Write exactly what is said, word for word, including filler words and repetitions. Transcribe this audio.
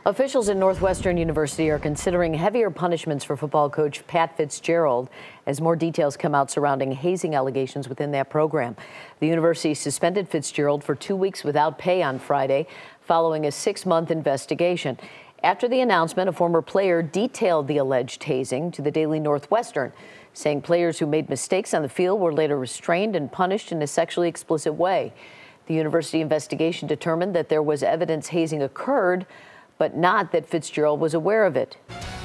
Officials at Northwestern University are considering heavier punishments for football coach Pat Fitzgerald as more details come out surrounding hazing allegations within that program. The university suspended Fitzgerald for two weeks without pay on Friday following a six-month investigation. After the announcement, a former player detailed the alleged hazing to the Daily Northwestern, saying players who made mistakes on the field were later restrained and punished in a sexually explicit way. The university investigation determined that there was evidence hazing occurred, but not that Fitzgerald was aware of it.